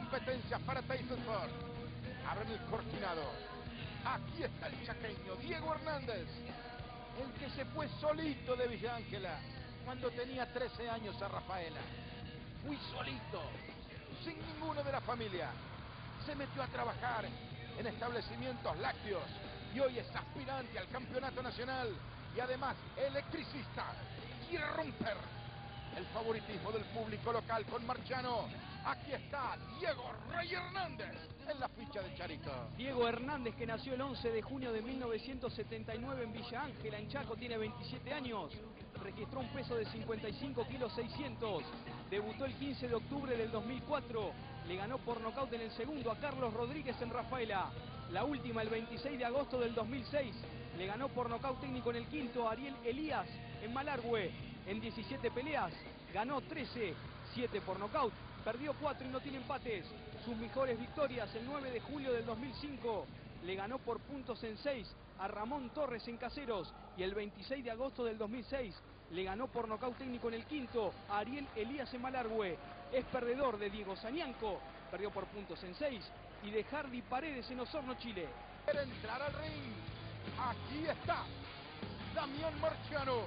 competencias para Tyson Sport. Abren el cortinado. Aquí está el chaqueño, Diego Hernández, el que se fue solito de Villa Ángela cuando tenía 13 años a Rafaela. Fui solito, sin ninguno de la familia. Se metió a trabajar en establecimientos lácteos y hoy es aspirante al campeonato nacional y además electricista. Quiere romper el favoritismo del público local con Marciano. Aquí está Diego Rey Hernández en la ficha de Charito. Diego Hernández, que nació el 11 de junio de 1979 en Villa Ángela, en Chaco, tiene 27 años. Registró un peso de 55 kilos 600. Debutó el 15 de octubre del 2004. Le ganó por nocaut en el segundo a Carlos Rodríguez en Rafaela. La última el 26 de agosto del 2006. Le ganó por nocaut técnico en el quinto a Ariel Elías en Malargüe. En 17 peleas ganó 13, 7 por nocaut. Perdió 4 y no tiene empates. Sus mejores victorias: el 9 de julio del 2005 le ganó por puntos en 6 a Ramón Torres en Caseros, y el 26 de agosto del 2006 le ganó por nocaut técnico en el quinto a Ariel Elías en Malargüe. Es perdedor de Diego Sañanco, perdió por puntos en 6, y de Hardy Paredes en Osorno, Chile. Quiere entrar al ring. Aquí está Damián Marciano,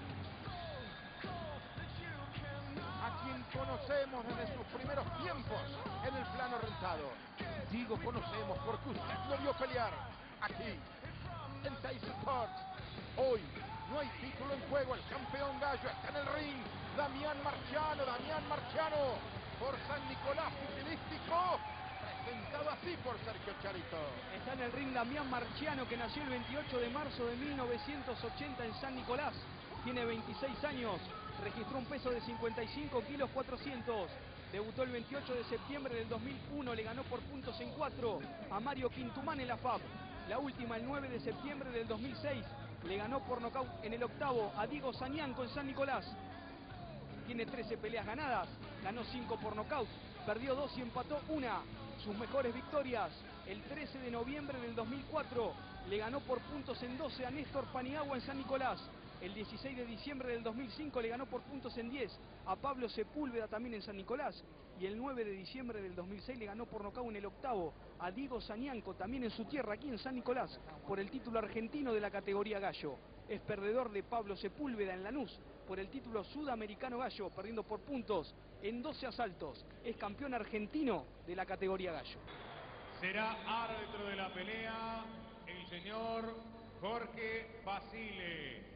a quien conocemos desde sus primeros tiempos en el plano rentado. Digo conocemos porque usted lo vio pelear aquí en Tyson Sports. Hoy no hay título en juego, el campeón gallo está en el ring. Damián Marciano por San Nicolás Fusilístico, presentado así por Sergio Charito. Está en el ring Damián Marciano, que nació el 28 de marzo de 1980 en San Nicolás. Tiene 26 años, registró un peso de 55 kilos 400. Debutó el 28 de septiembre del 2001, le ganó por puntos en 4 a Mario Quintumán en la FAB. La última el 9 de septiembre del 2006, le ganó por nocaut en el octavo a Diego Sañanco en San Nicolás. Tiene 13 peleas ganadas, ganó 5 por nocaut, perdió 2 y empató 1. Sus mejores victorias: el 13 de noviembre del 2004, le ganó por puntos en 12 a Néstor Paniagua en San Nicolás. El 16 de diciembre del 2005 le ganó por puntos en 10 a Pablo Sepúlveda, también en San Nicolás. Y el 9 de diciembre del 2006 le ganó por nocaut en el octavo a Diego Sañanco, también en su tierra, aquí en San Nicolás, por el título argentino de la categoría gallo. Es perdedor de Pablo Sepúlveda en Lanús por el título sudamericano gallo, perdiendo por puntos en 12 asaltos. Es campeón argentino de la categoría gallo. Será árbitro de la pelea el señor Jorge Basile.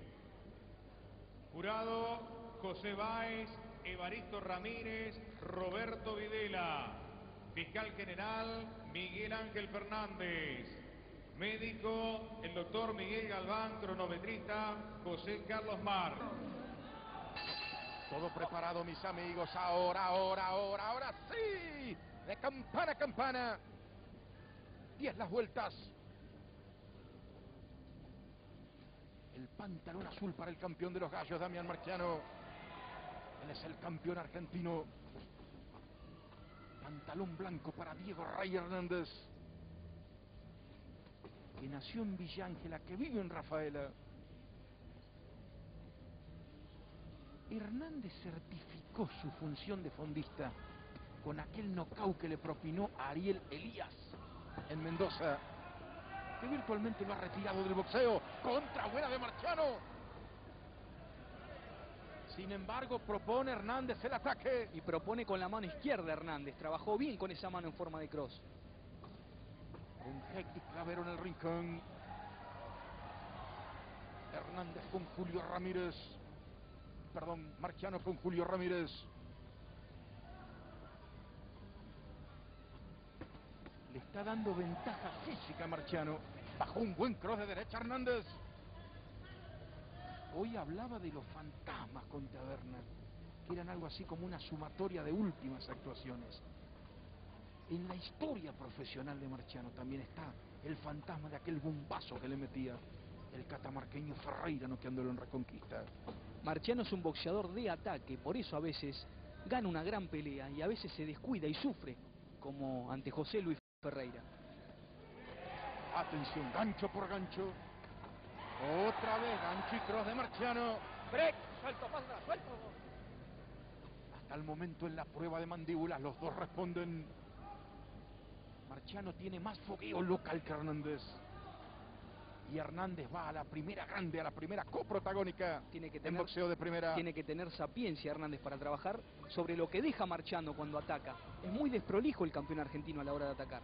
Jurado: José Báez, Evaristo Ramírez, Roberto Videla. Fiscal general: Miguel Ángel Fernández. Médico: el doctor Miguel Galván. Cronometrista: José Carlos Mar. Todo preparado, mis amigos. Ahora sí. De campana a campana. 10 las vueltas. El pantalón azul para el campeón de los gallos, Damián Marciano. Él es el campeón argentino. Pantalón blanco para Diego Rey Hernández, que nació en Villa Ángela, que vive en Rafaela. Hernández certificó su función de fondista con aquel nocaut que le propinó a Ariel Elías en Mendoza, que virtualmente lo ha retirado del boxeo. Contra buena de Marciano. Sin embargo, propone Hernández el ataque. Y propone con la mano izquierda Hernández. Trabajó bien con esa mano en forma de cross. Un Hectic Clavero en el rincón. Hernández con Julio Ramírez. Perdón, Marciano con Julio Ramírez. Le está dando ventaja física a Marciano. Bajó un buen cross de derecha Hernández. Hoy hablaba de los fantasmas con Taberna, que eran algo así como una sumatoria de últimas actuaciones. En la historia profesional de Marciano también está el fantasma de aquel bombazo que le metía el catamarqueño Ferreira noqueándolo en Reconquista. Marciano es un boxeador de ataque, por eso a veces gana una gran pelea y a veces se descuida y sufre, como ante José Luis Ferreira. Atención, gancho por gancho. Otra vez gancho y cross de Marciano. Break, suelto, pasa, suelto. Hasta el momento en la prueba de mandíbulas los dos responden. Marciano tiene más fogueo local que Hernández. Y Hernández va a la primera grande, a la primera coprotagónica en boxeo de primera. Tiene que tener sapiencia Hernández para trabajar sobre lo que deja Marciano cuando ataca. Es muy desprolijo el campeón argentino a la hora de atacar.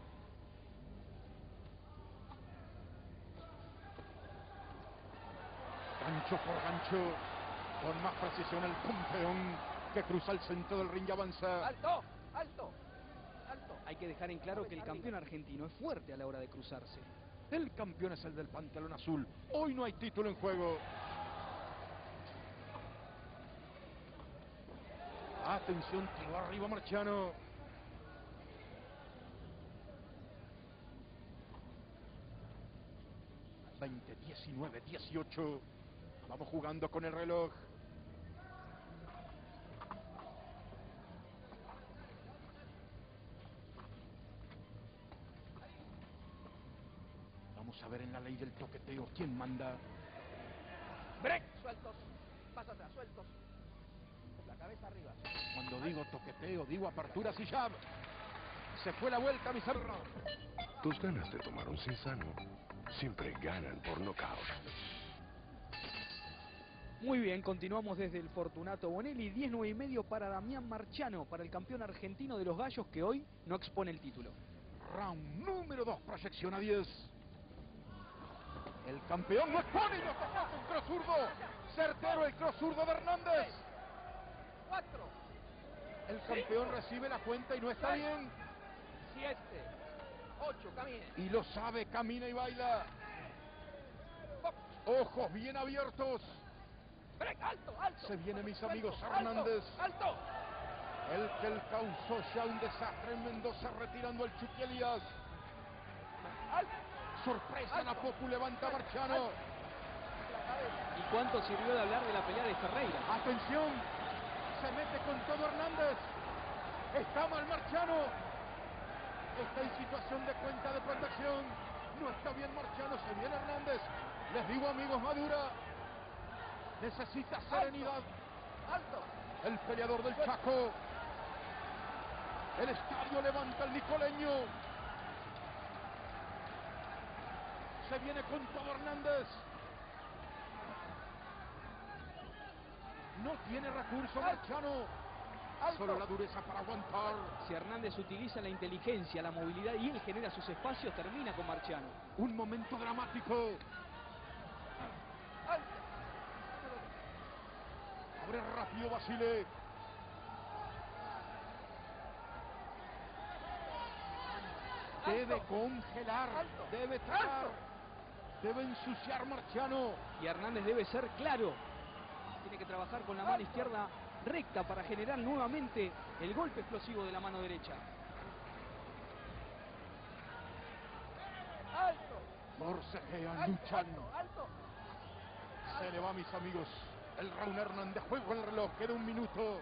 Gancho por gancho, con más precisión el campeón que cruza el centro del ring y avanza. ¡Alto! ¡Alto! ¡Alto! Hay que dejar en claro que el campeón argentino es fuerte a la hora de cruzarse. El campeón es el del pantalón azul. Hoy no hay título en juego. Atención, tiró arriba Marciano. ...20, 19, 18... Vamos jugando con el reloj. Vamos a ver en la ley del toqueteo quién manda. ¡Break! Sueltos. Más atrás, sueltos. La cabeza arriba. Cuando digo toqueteo, digo aperturas y jab. Se fue la vuelta, mis amigos. Tus ganas de tomar un Cinzano siempre ganan por nocaut. Muy bien, continuamos desde el Fortunato Bonelli. 10-9,5 para Damián Marciano, para el campeón argentino de los gallos que hoy no expone el título. Round número 2, proyección a 10. El campeón no expone y no toca un cross zurdo. Certero el cross zurdo de Hernández. 4. El campeón recibe la cuenta y no está bien. 7. 8. Camine. Y lo sabe, camina y baila. Ojos bien abiertos. ¡Break! ¡Alto! ¡Alto! Se viene, mis Suelto, amigos, alto, Hernández. ¡Alto! El que él causó ya un desastre en Mendoza retirando al Chucky Elías. ¡Alto! Sorpresa, Alto. la Popu levanta a Marciano. La cabeza. ¿Y cuánto sirvió de hablar de la pelea de Ferreira? Atención, se mete con todo Hernández. Está mal Marciano. Está en situación de cuenta de protección. No está bien Marciano, se viene Hernández. Les digo, amigos, madura. Necesita serenidad. ¡Alto! El peleador del Chaco. El estadio levanta al nicoleño. Se viene con todo Hernández. No tiene recurso Marciano. Solo la dureza para aguantar. Si Hernández utiliza la inteligencia, la movilidad y él genera sus espacios, termina con Marciano. Un momento dramático. ¡Alto! Abre rápido Basile. Debe congelar. Alto. Debe tragar. Alto. Debe ensuciar Marciano. Y Hernández debe ser claro. Tiene que trabajar con la mano izquierda recta para generar nuevamente el golpe explosivo de la mano derecha. ¡Alto! Forcejean, luchan. ¡Alto! ¡Alto! Se le va, mis amigos. El round Hernández. Juego el reloj. Queda un minuto.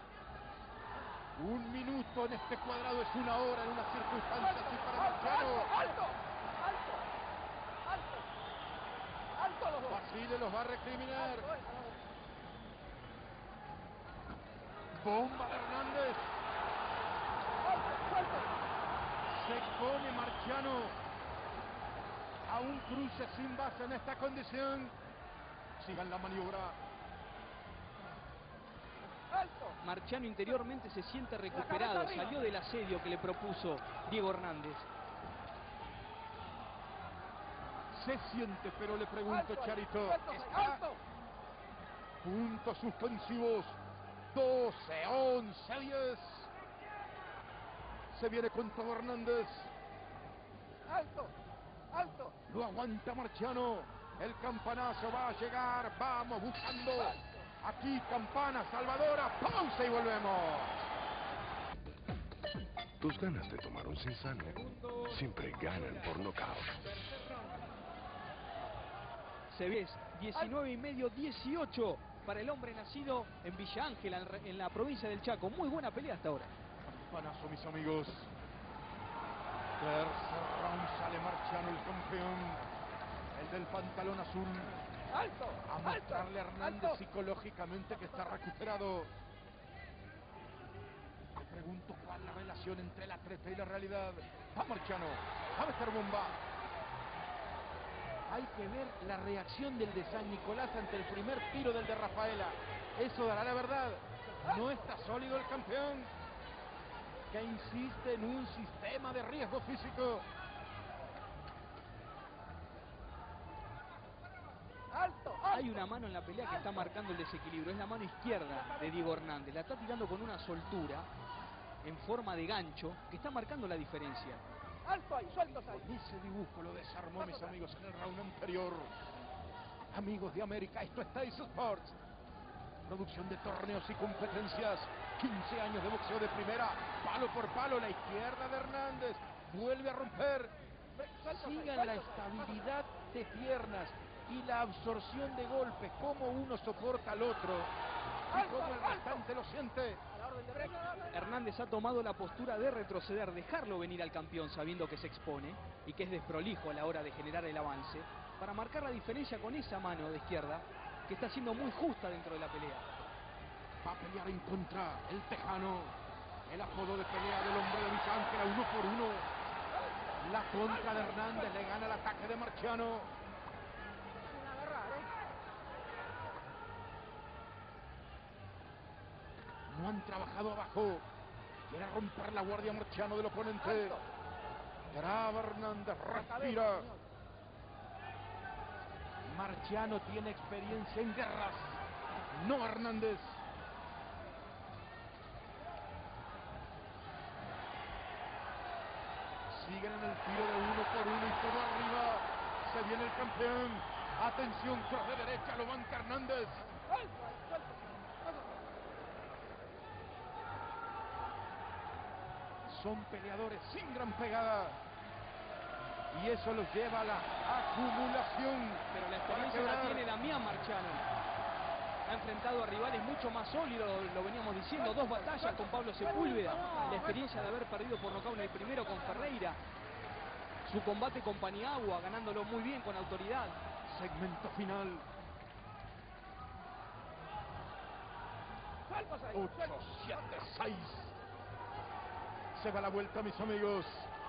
Un minuto en este cuadrado es una hora en una circunstancia así para Marciano. ¡Alto! ¡Alto! ¡Alto! ¡Alto los dos! Basile los va a recriminar. ¡Alto! Bomba de Hernández. ¡Alto! ¡Alto! Se pone Marciano a un cruce sin base en esta condición. Sigan la maniobra. ¡Alto! Marciano interiormente se siente cabeza recuperado, arriba. salió del asedio que le propuso Diego Hernández. Se siente, pero le pregunto, ¡Alto! Charito. ¡Alto! Está ¡Alto! puntos suspensivos. 12, 11, 10. Se viene con todo Hernández. ¡Alto! ¡Alto! Lo aguanta Marciano. El campanazo va a llegar. Vamos buscando. Aquí campana salvadora. Pausa y volvemos. Tus ganas de tomar un Cinzano siempre ganan por nocaut. Se ve 19,5, 18 para el hombre nacido en Villa Ángela, en la provincia del Chaco. Muy buena pelea hasta ahora. Campanazo, mis amigos. Tercer round, sale Marciano, el campeón. El del pantalón azul. ¡Alto! A mostrarle a Hernández ¡Alto! psicológicamente que está recuperado. pregunto cuál es la relación entre el atleta y la realidad. Va Marciano, va a meter bomba. Hay que ver la reacción del de San Nicolás ante el primer tiro del de Rafaela. Eso dará la verdad. No está sólido el campeón, que insiste en un sistema de riesgo físico. ¡Alto! Hay una mano en la pelea que está marcando el desequilibrio. Es la mano izquierda de Diego Hernández. La está tirando con una soltura en forma de gancho que está marcando la diferencia. ¡Alto ahí! ¡Sueltos ahí! Con ese dibujo lo desarmó, mis amigos, en el round anterior. Amigos de América, esto es Tyson Sports. Producción de torneos y competencias. 15 años de boxeo de primera. Palo por palo, la izquierda de Hernández. Vuelve a romper. Sigan la estabilidad de piernas y la absorción de golpes. Cómo uno soporta al otro y cómo el restante lo siente. A la orden de Breck. Hernández ha tomado la postura de retroceder, dejarlo venir al campeón sabiendo que se expone y que es desprolijo a la hora de generar el avance, para marcar la diferencia con esa mano de izquierda que está siendo muy justa dentro de la pelea. Va a pelear en contra el tejano. El apodo de pelea del hombre de Villa Ángela, 1 por 1. La contra de Hernández le gana el ataque de Marciano. Sin agarrar, No han trabajado abajo. Quiere romper la guardia Marciano del oponente. Alto. Traba Hernández, La cabeza, respira. señor. Marciano tiene experiencia en guerras. No Hernández. Siguen en el tiro de 1 por 1 y todo arriba. Se viene el campeón. Atención, cross de derecha, lo banca Hernández. ¡Alto ahí! ¡Sueltos! Son peleadores sin gran pegada. Y eso los lleva a la acumulación. Pero la para experiencia la quebrar. tiene Damián Marciano. Ha enfrentado a rivales mucho más sólidos, lo veníamos diciendo, 2 batallas con Pablo Sepúlveda, la experiencia de haber perdido por nocaut en el primero con Ferreira, su combate con Paniagua, ganándolo muy bien con autoridad. Segmento final. ¡Sueltos ahí! 8, ¡Sueltos! 7, 6. Se va la vuelta, mis amigos.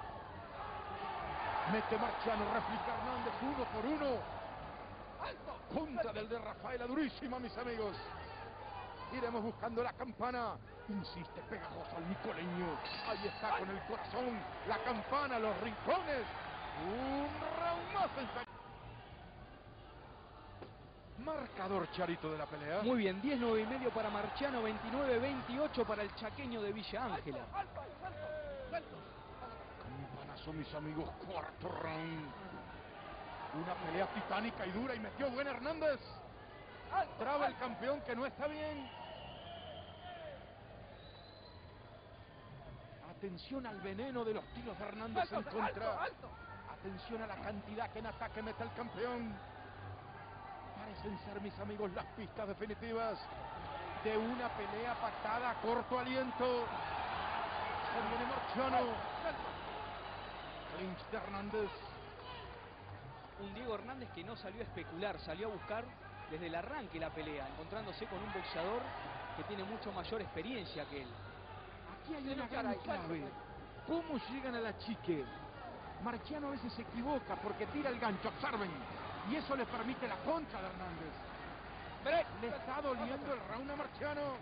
Mete Marciano, réplica Hernández, 1 por 1. ¡Alto! Punta del de Rafaela, durísima, mis amigos. Iremos buscando la campana. Insiste pegajoso al nicoleño. Ahí está con el corazón. La campana, los rincones. Un round más en marcador, Charito, de la pelea. Muy bien, 10-9,5 para Marciano, 29-28 para el chaqueño de Villa Ángela. ¡Alto ahí! ¡Sueltos! ¡Sueltos! Campanazo, mis amigos, cuarto round. Una pelea titánica y dura y metió buena Hernández. ¡Alto! Traba el campeón que no está bien. Atención al veneno de los tiros de Hernández en ¡Alto! contra. ¡Alto! Atención a la cantidad que en ataque mete el campeón. Parecen ser, mis amigos, las pistas definitivas de una pelea pactada a corto aliento. Se viene Marciano. Clinch de Hernández. Un Diego Hernández que no salió a especular, salió a buscar desde el arranque la pelea, encontrándose con un boxeador que tiene mucho mayor experiencia que él. Aquí hay una gran clave. ¿Cómo llegan a la chique? Marciano a veces se equivoca porque tira el gancho, observen. Y eso le permite la contra de Hernández. Breck. Le está doliendo el round a Marciano.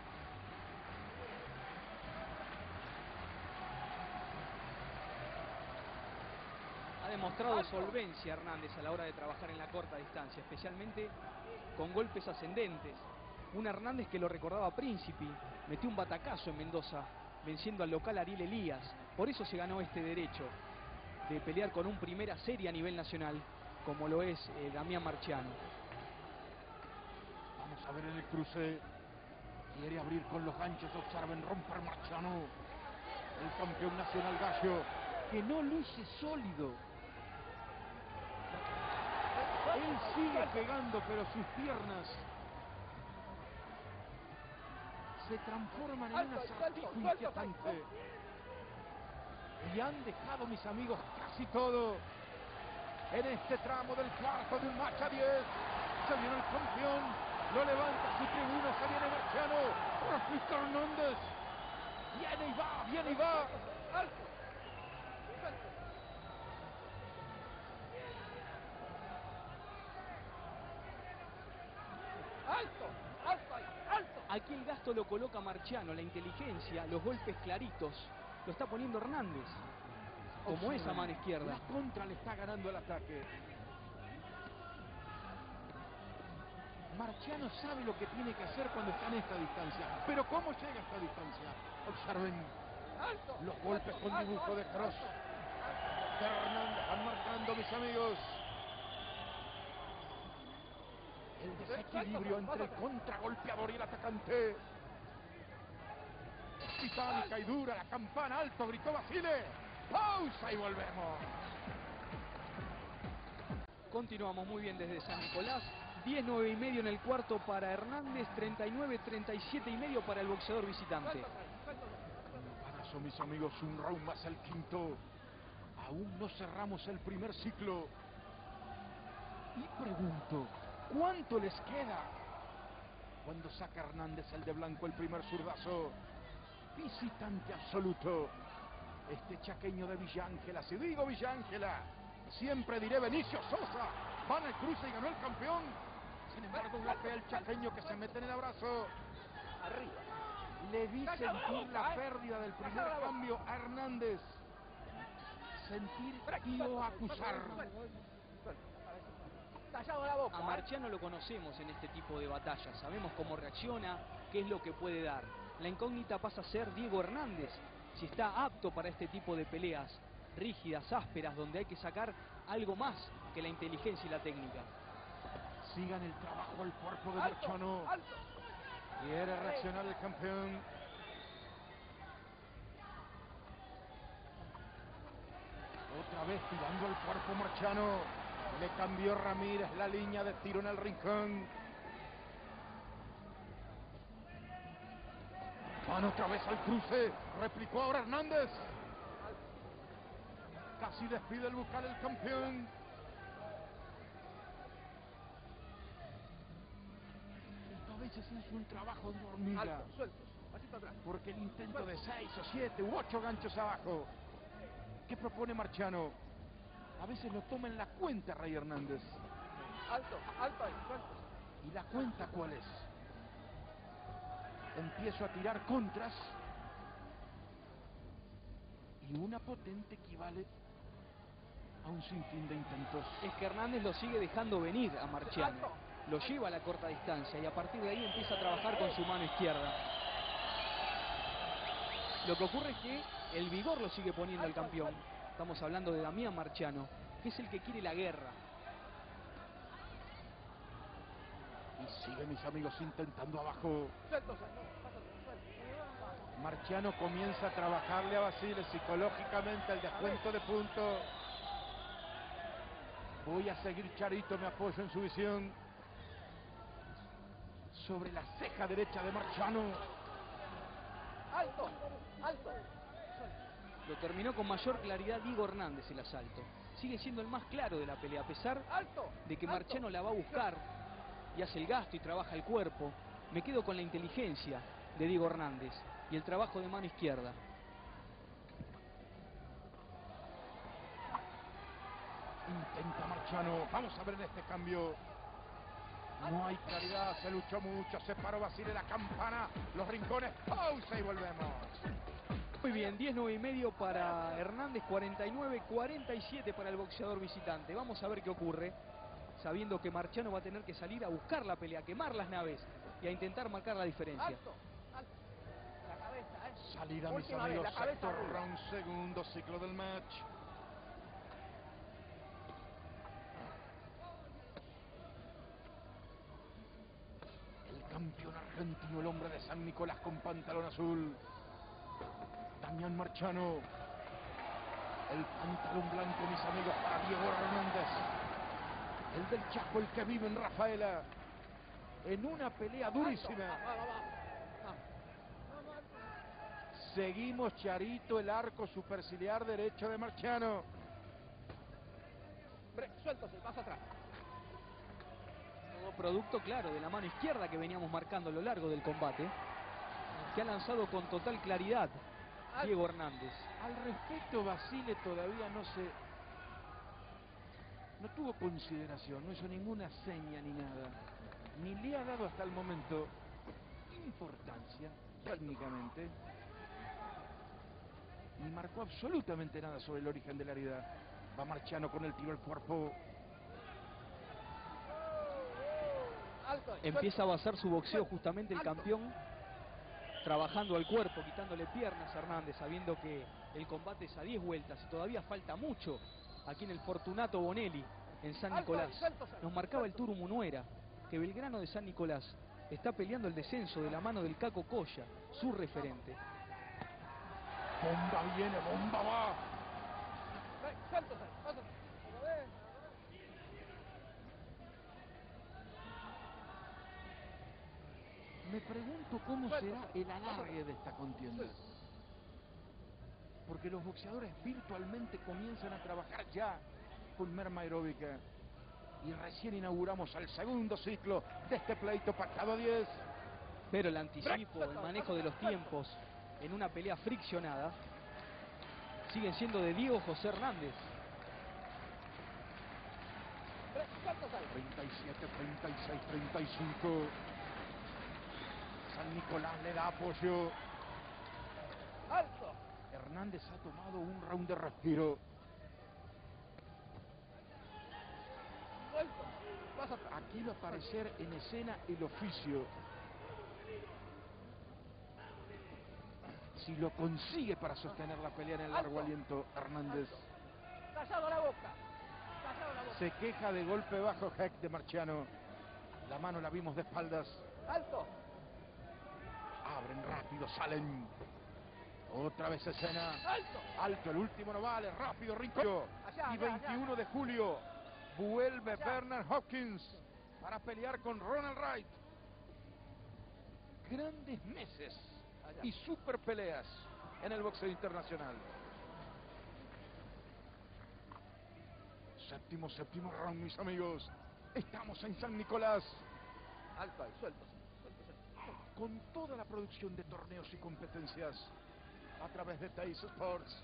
Ha demostrado solvencia Hernández a la hora de trabajar en la corta distancia, especialmente con golpes ascendentes. Un Hernández que lo recordaba a Príncipe, metió un batacazo en Mendoza, venciendo al local Ariel Elías. Por eso se ganó este derecho de pelear con un primera serie a nivel nacional, como lo es Damián Marciano. Vamos a ver en el cruce. Quiere abrir con los ganchos, observen, romper Marciano. El campeón nacional gallo, que no luce sólido. Él sigue pegando, pero sus piernas se transforman en un acertijo inquietante. Y han dejado, mis amigos, casi todo en este tramo del cuarto de un match a 10. Se viene el campeón, lo levanta a su tribuna, se viene Marciano, Rafael Hernández. Viene y va, viene y va. Alto. Suelto. Alto. Alto ahí. Alto. Aquí el gasto lo coloca Marciano, la inteligencia, los golpes claritos. Lo está poniendo Hernández, como esa mano izquierda. La contra le está ganando el ataque. Marciano sabe lo que tiene que hacer cuando está en esta distancia. Pero ¿cómo llega a esta distancia? Observen Alto. los golpes con Alto, dibujo de alto, cross. alto. De Hernández van marcando, mis amigos. El desequilibrio entre el contragolpeador y el atacante. Titánica y dura la campana, alto, gritó Basile. Pausa y volvemos. Continuamos muy bien desde San Nicolás. 10-9 y medio en el cuarto para Hernández, 39-37 y medio para el boxeador visitante. Suelto, suelto. Panazo, mis amigos, un round más el quinto. Aún no cerramos el primer ciclo. Y pregunto, ¿cuánto les queda? Cuando saca Hernández el de blanco el primer zurdazo. Visitante absoluto. Este chaqueño de Villa Ángela, si digo Villa Ángela, siempre diré Benicio Sosa. Van al cruce y ganó el campeón. Sin embargo, golpea el chaqueño que se mete en el abrazo. Arriba. Le vi Calla la sentir boca, la pérdida del primer Calla la boca. cambio a Hernández. Sentir y o acusar. Callado la boca. A Marciano lo conocemos en este tipo de batallas, sabemos cómo reacciona, qué es lo que puede dar. La incógnita pasa a ser Diego Hernández, si está apto para este tipo de peleas rígidas, ásperas, donde hay que sacar algo más que la inteligencia y la técnica. Sigan el trabajo al cuerpo de Alto, Marciano. alto. Quiere reaccionar el campeón. Otra vez tirando el cuerpo Marciano. Le cambió Ramírez la línea de tiro en el rincón. Van otra vez al cruce. Replicó ahora Hernández. Casi despide el bucal el campeón. Esto a veces es un trabajo de hormiga. Alto, suelto. Pasito atrás. Porque el intento de 6 o 7 u 8 ganchos abajo. ¿Qué propone Marciano? A veces lo toma en la cuenta Rey Hernández. Alto, alto ahí. Suelto. ¿Y la cuenta cuál es? Empiezo a tirar contras. Y una potente equivale a un sinfín de intentos. Es que Hernández lo sigue dejando venir a Marciano, lo lleva a la corta distancia y a partir de ahí empieza a trabajar con su mano izquierda. Lo que ocurre es que el vigor lo sigue poniendo el campeón. Estamos hablando de Damián Marciano, que es el que quiere la guerra. Y sigue, mis amigos, intentando abajo. Suelto, suelto. Paso atrás. Suelto. Marciano comienza a trabajarle a Basile psicológicamente el descuento de puntos. Voy a seguir, Charito, me apoyo en su visión. Sobre la ceja derecha de Marciano. Alto, alto. Lo terminó con mayor claridad Diego Hernández el asalto. Sigue siendo el más claro de la pelea, a pesar Alto. de que alto. Marciano la va a buscar y hace el gasto y trabaja el cuerpo. Me quedo con la inteligencia de Diego Hernández y el trabajo de mano izquierda. Intenta Marciano. Vamos a ver en este cambio. No hay claridad, se luchó mucho, se paró Basile la campana, los rincones, pausa y volvemos. Muy bien, 10-9 y medio para Hernández, 49-47 para el boxeador visitante. Vamos a ver qué ocurre, sabiendo que Marciano va a tener que salir a buscar la pelea, a quemar las naves y a intentar marcar la diferencia. Alto, alto. La cabeza, Salida, mis Última vez, amigos, la cabeza sector arriba. round, segundo ciclo del match. El campeón argentino, el hombre de San Nicolás con pantalón azul. Damián Marciano. El pantalón blanco, mis amigos, para Diego Hernández. El del Chaco, el que vive en Rafaela. En una pelea durísima. Seguimos, Charito, el arco superciliar derecho de Marciano. Sueltos, el paso atrás. Todo producto, claro, de la mano izquierda que veníamos marcando a lo largo del combate. que ha lanzado con total claridad Diego Hernández. Al respecto, Basile todavía no tuvo consideración, no hizo ninguna seña ni nada, ni le ha dado hasta el momento importancia técnicamente, ni marcó absolutamente nada sobre el origen de la herida. Va Marciano con el tiro al cuerpo. Empieza a basar su boxeo justamente el campeón, trabajando al cuerpo, quitándole piernas a Hernández, sabiendo que el combate es a 10 vueltas y todavía falta mucho aquí en el Fortunato Bonelli, en San Nicolás. Nos marcaba el Turu Munuera que Belgrano de San Nicolás está peleando el descenso de la mano del Caco Colla, su referente. Bomba viene, bomba va. Me pregunto cómo será el alargue de esta contienda. Porque los boxeadores virtualmente comienzan a trabajar ya con merma aeróbica. Y recién inauguramos el segundo ciclo de este pleito pactado a 10. Pero el anticipo, el manejo de los tiempos en una pelea friccionada siguen siendo de Diego José Hernández. 37, 36, 35. San Nicolás le da apoyo. ¡Alto! Hernández ha tomado un round de respiro. Aquí va a aparecer en escena el oficio. Si lo consigue para sostener la pelea en el largo aliento, Hernández. Callado la boca. Callado la boca. Se queja de golpe bajo Heck de Marciano. La mano la vimos de espaldas. ¡Alto! Abren rápido, salen. Otra vez escena. ¡Alto! Alto, el último no vale. Rápido, Rincón. Allá, Y 21 de julio vuelve Bernard Hopkins para pelear con Ronald Wright. Grandes meses y super peleas en el boxeo internacional. Séptimo round, mis amigos. Estamos en San Nicolás. Alto ahí, suelto. Con toda la producción de torneos y competencias a través de Teis Sports.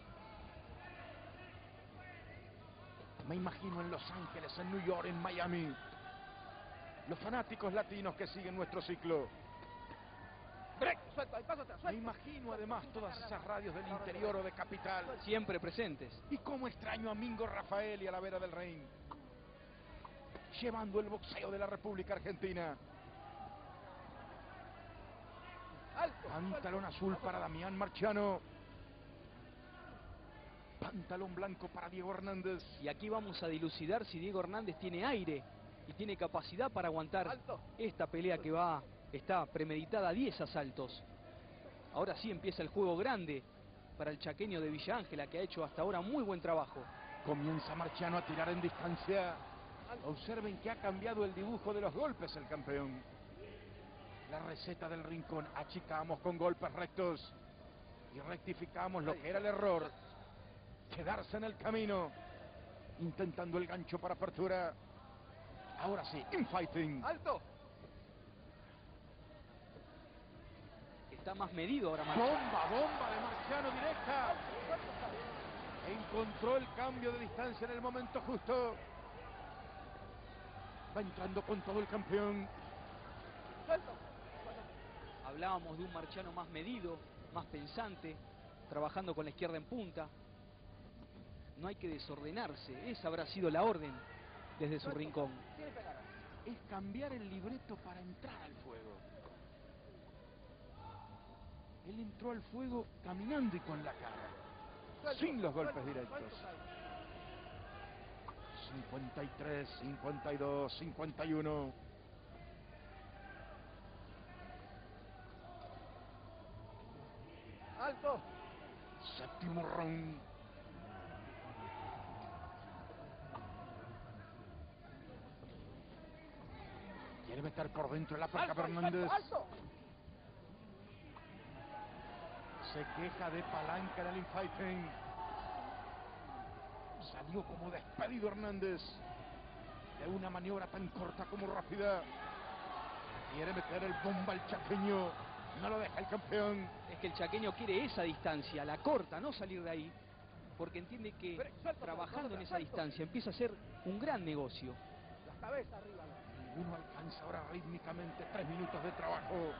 Me imagino en Los Ángeles, en New York, en Miami. Los fanáticos latinos que siguen nuestro ciclo. Break, suelto ahí, paso atrás, Me suelto. imagino además todas esas radios del interior o de capital. Siempre presentes. Y cómo extraño a Mingo Rafael y a la vera del ring, llevando el boxeo de la República Argentina. Alto. Pantalón azul para Damián Marciano. Pantalón blanco para Diego Hernández. Y aquí vamos a dilucidar si Diego Hernández tiene aire y tiene capacidad para aguantar Alto. esta pelea que está premeditada a 10 asaltos. Ahora sí empieza el juego grande para el chaqueño de Villa Ángela, que ha hecho hasta ahora muy buen trabajo. Comienza Marciano a tirar en distancia. Observen que ha cambiado el dibujo de los golpes el campeón. La receta del rincón: achicamos con golpes rectos y rectificamos lo que era el error. Quedarse en el camino, intentando el gancho para apertura. Ahora sí, infighting. Alto. Está más medido ahora Marciano. Bomba de Marciano directa. Encontró el cambio de distancia en el momento justo. Va entrando con todo el campeón. Suelto. Hablábamos de un Marciano más medido, más pensante, trabajando con la izquierda en punta. No hay que desordenarse, esa habrá sido la orden desde su rincón. Tiene pegada. Es cambiar el libreto para entrar al fuego. Él entró al fuego caminando y con la cara, Suelto, sin los golpes suelto, directos. suelto, suelto. 53, 52, 51. Alto. Séptimo round. Quiere meter por dentro la placa Alto, Fernández. alto. Se queja de palanca en el infighting. Salió como despedido Hernández de una maniobra tan corta como rápida. Quiere meter el bomba al chaqueño. No lo deja el campeón. Es que el chaqueño quiere esa distancia, la corta, no salir de ahí, porque entiende que trabajando en esa distancia empieza a ser un gran negocio. La cabeza arriba. Ninguno alcanza ahora rítmicamente 3 minutos de trabajo.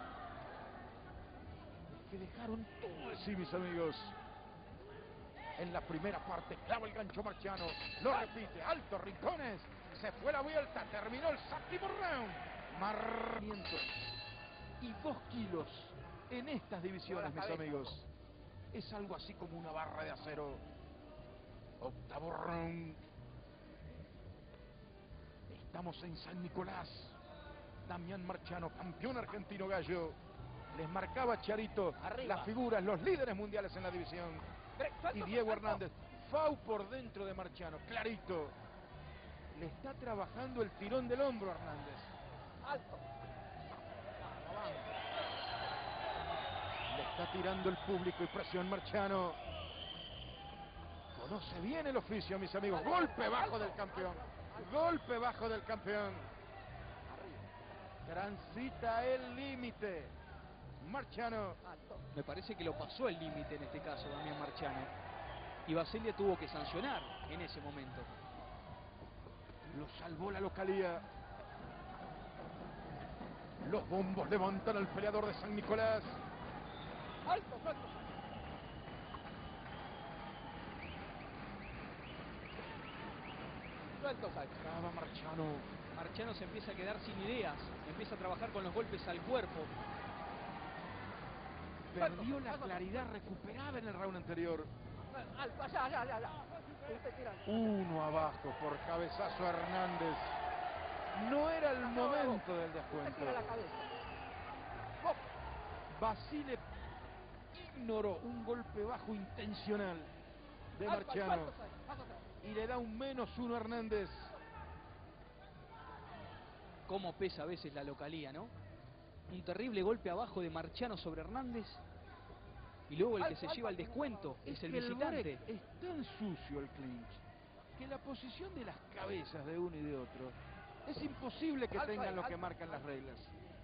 Que dejaron todo de sí, mis amigos. En la primera parte clava el gancho Marciano. Lo repite, alto, Rincones. Se fue la vuelta, terminó el séptimo round. Marmientos y 2 kilos en estas divisiones, mis amigos. Es algo así como una barra de acero. Octavo round. Estamos en San Nicolás. Damián Marciano, campeón argentino gallo. Les marcaba Charito Arriba. las figuras, los líderes mundiales en la división. Y Diego Hernández, FAU por dentro de Marciano, clarito. Le está trabajando el tirón del hombro a Hernández. Alto. Le está tirando el público y presión Marciano. Conoce bien el oficio, mis amigos. Golpe bajo del campeón. Golpe bajo del campeón. Transita el límite. Marciano. Me parece que lo pasó el límite en este caso, Damián Marciano. Y Basilea tuvo que sancionar en ese momento. Lo salvó la localía. Los bombos levantan al peleador de San Nicolás. Alto, suelto. Suelto, salto. Traba Marciano. Marciano se empieza a quedar sin ideas, empieza a trabajar con los golpes al cuerpo. Perdió la claridad recuperada en el round anterior. Alto, allá. Usted tira. Uno abajo por cabezazo a Hernández. No era el momento del Usted descuento. tira la cabeza. Basile ignoró un golpe bajo intencional de Alto, Marciano alto, paso atrás. y le da un -1 a Hernández. Cómo pesa a veces la localía, ¿no? Un terrible golpe abajo de Marciano sobre Hernández. Y luego el que se lleva el descuento es el que visitante. break es tan sucio el clinch que la posición de las cabezas de uno y de otro es imposible que Alto tengan ahí, lo que alto, marcan las alto. reglas.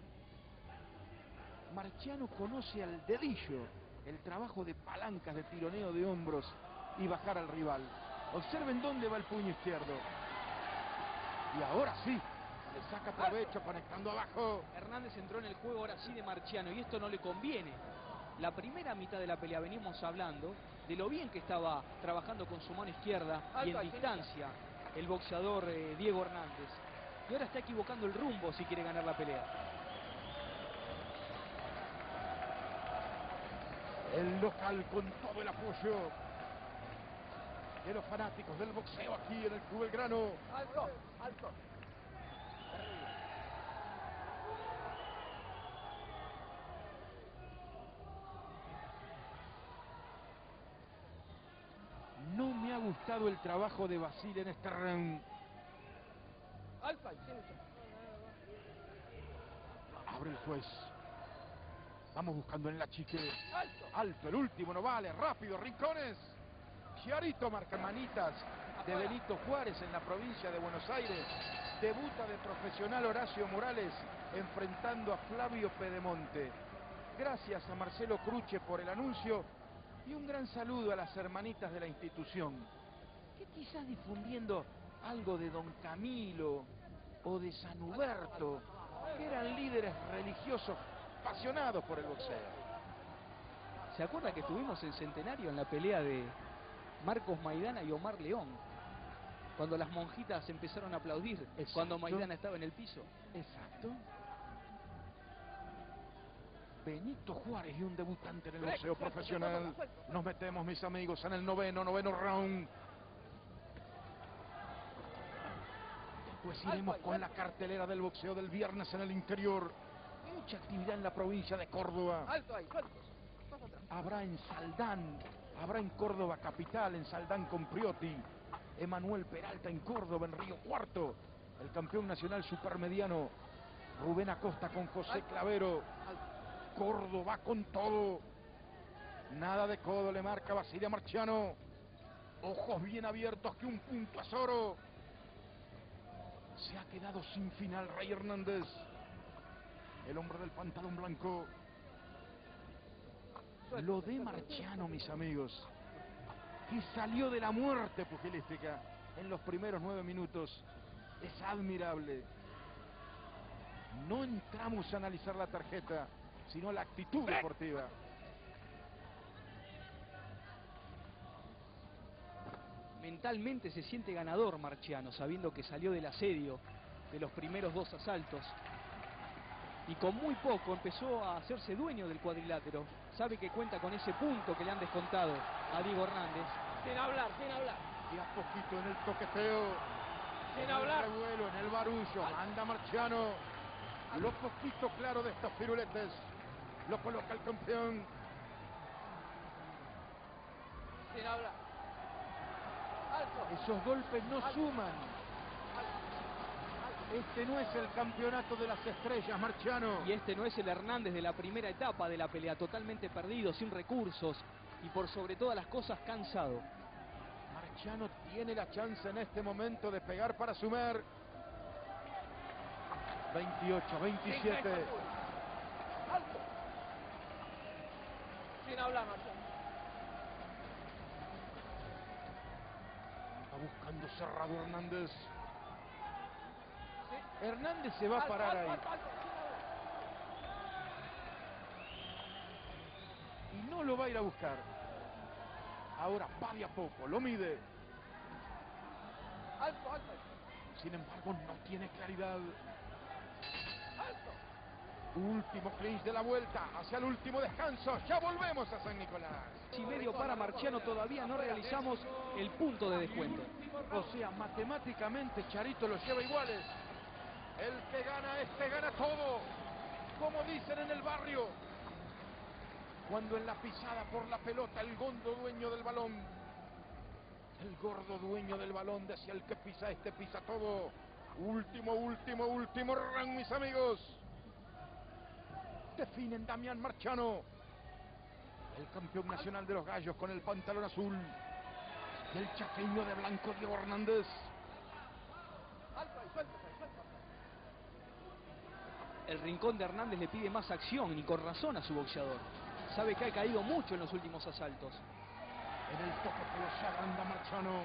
Marciano conoce al dedillo el trabajo de palancas, de tironeo de hombros y bajar al rival. Observen dónde va el puño izquierdo. Y ahora sí, le saca provecho conectando abajo. Hernández entró en el juego ahora sí de Marciano y esto no le conviene. La primera mitad de la pelea venimos hablando de lo bien que estaba trabajando con su mano izquierda y Alto en ahí, distancia el boxeador Diego Hernández. Y ahora está equivocando el rumbo si quiere ganar la pelea. El local con todo el apoyo de los fanáticos del boxeo aquí en el Club Belgrano. Alto. No me ha gustado el trabajo de Basile en este round. Alto ahí, sin lucha. Abre el juez. Vamos buscando en la chique. Alto. Alto, el último no vale. Rápido, Rincones. Chiarito marca manitas de Benito Juárez en la provincia de Buenos Aires. Debuta de profesional Horacio Morales enfrentando a Flavio Pedemonte. Gracias a Marcelo Cruche por el anuncio y un gran saludo a las hermanitas de la institución, que quizás difundiendo algo de Don Camilo o de San Huberto, que eran líderes religiosos apasionados por el boxeo. ¿Se acuerda que estuvimos en Centenario en la pelea de Marcos Maidana y Omar León? Cuando las monjitas empezaron a aplaudir, Exacto. cuando Maidana estaba en el piso. Exacto. Benito Juárez y un debutante en el boxeo profesional. Nos metemos, mis amigos, en el noveno round. Después iremos con la cartelera del boxeo del viernes en el interior. Mucha actividad en la provincia de Córdoba. Alto ahí, sueltos. Paso atrás. Habrá en Saldán, habrá en Córdoba capital, en Saldán con Priotti. Emanuel Peralta en Córdoba, en Río Cuarto. El campeón nacional supermediano Rubén Acosta con José Clavero. Córdoba con todo. Nada de codo le marca Basile Marciano. Ojos bien abiertos que un punto es oro. Se ha quedado sin final Rey Hernández. El hombre del pantalón blanco. Lo de Marciano, mis amigos, que salió de la muerte pugilística en los primeros 9 minutos, es admirable. No entramos a analizar la tarjeta, sino la actitud deportiva. Mentalmente se siente ganador Marciano, sabiendo que salió del asedio de los primeros 2 asaltos. Y con muy poco empezó a hacerse dueño del cuadrilátero. Sabe que cuenta con ese punto que le han descontado a Diego Hernández. Sin hablar, sin hablar. Y a poquito en el toqueteo, Sin en hablar. el revuelo, en el barullo, anda Marciano. Lo poquito claro de estos piruletes lo coloca el campeón. Sin hablar. Alto. Esos golpes no suman. Este no es el campeonato de las estrellas, Marciano. Y este no es el Hernández de la primera etapa de la pelea, totalmente perdido, sin recursos y por sobre todas las cosas cansado. Marciano tiene la chance en este momento de pegar para sumar. 28, 27. Alto. Sin hablar, Marciano. Está buscando cerrado Hernández. Sí. Hernández se va a parar ahí. Alto, sin hablar. Y no lo va a ir a buscar. Ahora va de a poco, lo mide. Alto, alto. Sin embargo, no tiene claridad. Alto. Último clinch de la vuelta, hacia el último descanso. Ya volvemos a San Nicolás. Y medio para Marciano, todavía no realizamos el punto de descuento. O sea, matemáticamente Charito los lleva iguales. El que gana, este gana todo. Como dicen en el barrio. Cuando en la pisada por la pelota, el gordo dueño del balón. El gordo dueño del balón decía: el que pisa, este pisa todo. Último round, mis amigos. Definen Damián Marciano, el campeón nacional de los gallos con el pantalón azul. Y el chaqueño de blanco, Diego Hernández. Alto, ahí, suelto, suelto. El rincón de Hernández le pide más acción y con razón a su boxeador. Sabe que ha caído mucho en los últimos asaltos. En el toqueteo se agranda Marciano.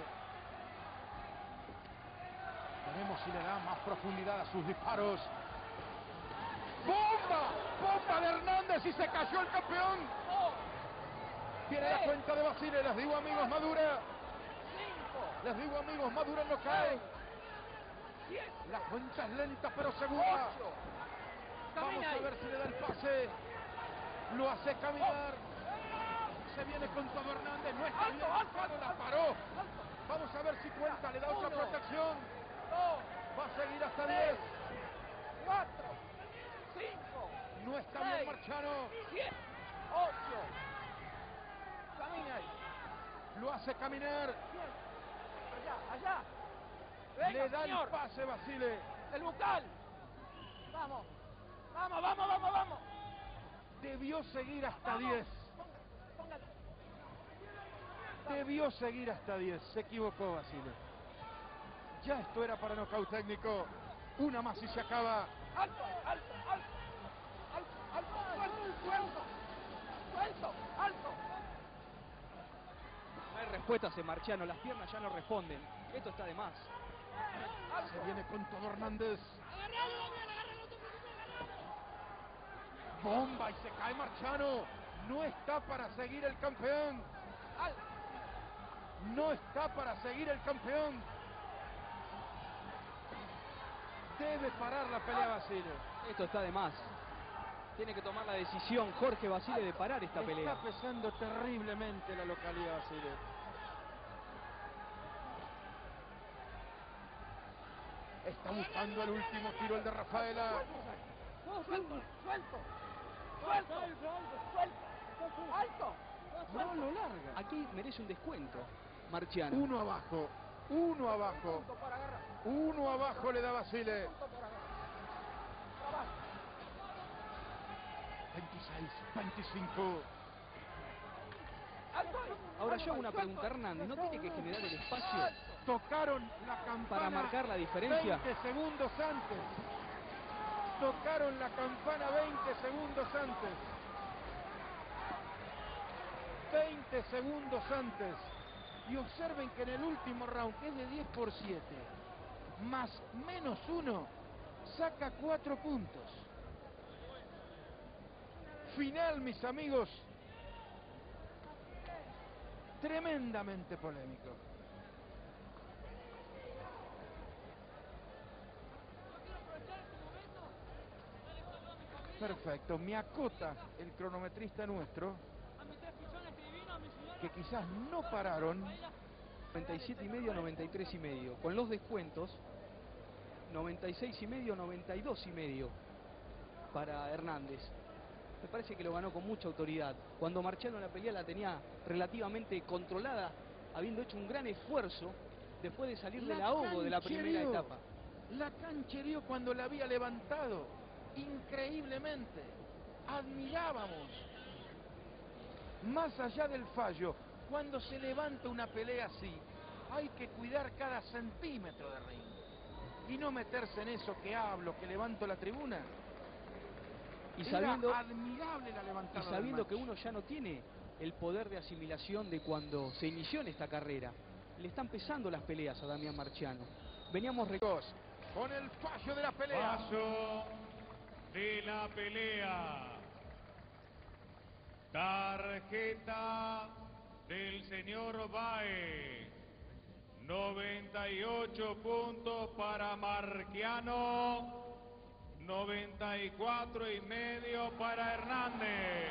Veremos si le da más profundidad a sus disparos. ¡Bomba! ¡Bomba de Hernández! ¡Y se cayó el campeón! Tiene la cuenta de Basile. Les digo, amigos, Madura. 5. Les digo, amigos, Madura no cae. 7. La cuenta es lenta pero segura. 8. Vamos a ver si le da el pase. Lo hace caminar. Se viene con todo Hernández. No está bien. La paró. Vamos a ver si cuenta. Le da otra Uno. protección. 2. Va a seguir hasta 10. 4. 5. No está bien Seis. Marciano. 7. 8. Camina ahí. Lo hace caminar. Allá, allá. Venga, Le da señor. el pase Basile. El bucal. Vamos. Vamos, vamos, vamos, vamos. Debió seguir hasta Vamos. 10. Póngale. Debió seguir hasta 10. Se equivocó Basile. Ya esto era para nocaut técnico. Una más y se acaba. Alto, alto, alto. Alto, alto, suelto, suelto. Suelto, alto. No hay respuestas en Marciano, las piernas ya no responden. Esto está de más. Se viene con todo Hernández. Bomba y se cae Marciano. No está para seguir el campeón. Alto. No está para seguir el campeón. Debe parar la pelea Basile. Esto está de más. Tiene que tomar la decisión Jorge Basile de parar esta pelea. Está pesando terriblemente la localidad Basile. Está buscando el último tiro, el de Rafaela. Suelto, suelto. Suelto, suelto. Alto. No lo larga. Aquí merece un descuento Marciano. Uno abajo. Uno abajo. Punto para agarrar. Uno abajo le da Basile. Punto para agarrar. Trabajo. 26, 25. Alto ahí. Ahora yo hago Alto una ahí, pregunta, suelto. Hernández, ¿no tiene que generar el espacio? Tocaron la campana Para marcar la diferencia. 20 segundos antes. Tocaron la campana 20 segundos antes. 20 segundos antes. Y observen que en el último round, que es de 10 por 7, más menos 1, saca 4 puntos. Final, mis amigos, tremendamente polémico. Perfecto, me acota el cronometrista nuestro, que quizás no pararon. 97,5, 93,5. Con los descuentos, 96,5, 92,5 para Hernández. Me parece que lo ganó con mucha autoridad. Cuando Marciano la pelea la tenía relativamente controlada, habiendo hecho un gran esfuerzo después de salir del ahogo de la primera etapa. La canchereó cuando la había levantado. Increíblemente. Admirábamos. Más allá del fallo, cuando se levanta una pelea así, hay que cuidar cada centímetro de ring. Y no meterse en eso que hablo, que levanto la tribuna. Y sabiendo, era admirable la levantada. Y sabiendo que uno ya no tiene el poder de asimilación de cuando se inició en esta carrera. Le están pesando las peleas a Damián Marciano. Veníamos con el fallo de la pelea. Fallo de la pelea. Tarjeta del señor Báez. 98 puntos para Marciano. 94,5 para Hernández.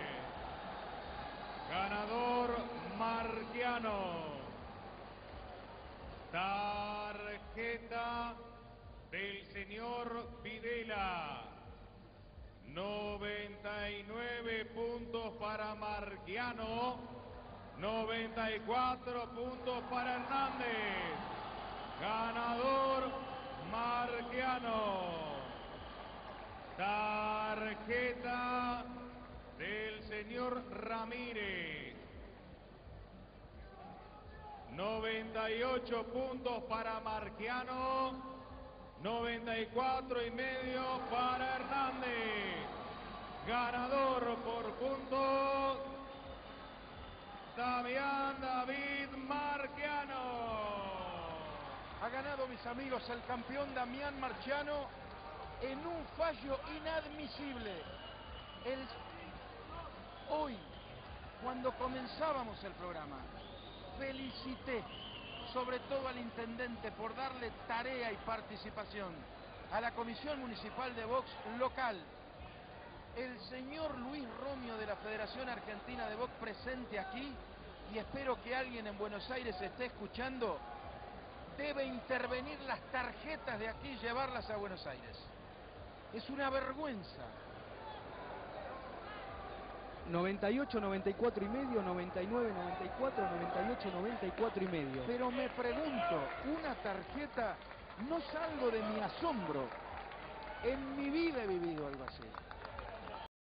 Ganador Marciano. Tarjeta del señor Videla. 99 puntos para Marciano. 94 puntos para Hernández. Ganador Marciano. Tarjeta del señor Ramírez. 98 puntos para Marciano. 94,5 para Hernández. Ganador por puntos, Damián David Marciano. Ha ganado, mis amigos, el campeón Damián Marciano en un fallo inadmisible. Hoy, cuando comenzábamos el programa, felicité sobre todo al intendente por darle tarea y participación a la Comisión Municipal de Box local. El señor Luis Romio de la Federación Argentina de Box presente aquí, y espero que alguien en Buenos Aires esté escuchando, debe intervenir las tarjetas de aquí y llevarlas a Buenos Aires. Es una vergüenza. 98, 94,5, 99, 94, 98, 94,5. Pero me pregunto, una tarjeta, no salgo de mi asombro. En mi vida he vivido algo así.